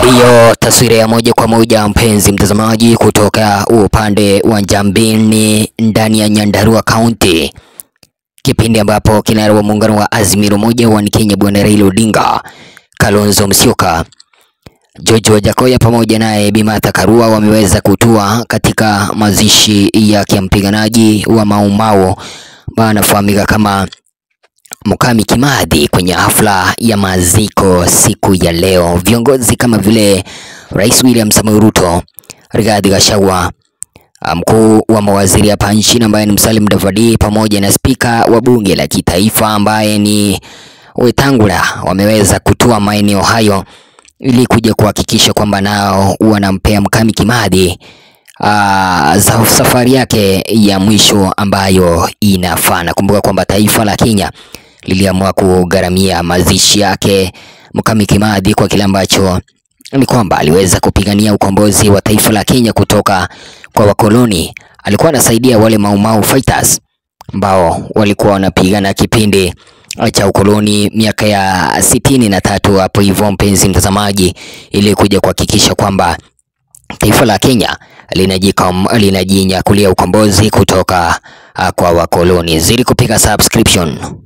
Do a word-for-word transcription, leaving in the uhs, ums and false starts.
Ndiyo taswira ya moja kwa moja mpenzi mtazamaji kutoka upande wa Njambini ndani ya Nyandarua County. Kipindi ambapo kinara wa muungano wa Azimio moja wa Kenya Bwana Raila Odinga, Kalonzo Musyoka, George Wajakoya pamoja naye Bimata Karua wameweza kutua katika mazishi ya kimpiganaji wa Mau Mau anafahamika kama MUKAMI KIMATHI kwenye hafla ya maziko siku ya leo. Viongozi kama vile Rais William Samoei Ruto, Rigathi Gachagua, mkuu wa mawaziri hapa nchini ambaye ni Musalia Mudavadi pamoja na spika wa bunge la kitaifa ambaye ni Wetangula wameweza kutua maeneo hayo ili kuja kuhakikisha kwamba nao wanampea MUKAMI KIMATHI Uh, safari yake ya mwisho ambayo inafana. Kumbuka kwamba taifa la Kenya liliamua kugharamia mazishi yake MUKAMI KIMATHI kwa kile ambacho ni kwamba aliweza kupigania ukombozi wa taifa la Kenya kutoka kwa wakoloni. Alikuwa anasaidia wale Mau Mau fighters ambao walikuwa wanapigana kipindi cha ukoloni miaka ya sitini na tatu hapo hivyo mpenzi mtazamaji, ili kuja kuhakikisha kwamba taifa la Kenya linajinyakulia ukombozi kutoka uh, kwa wakoloni. Zidi kupiga subscription.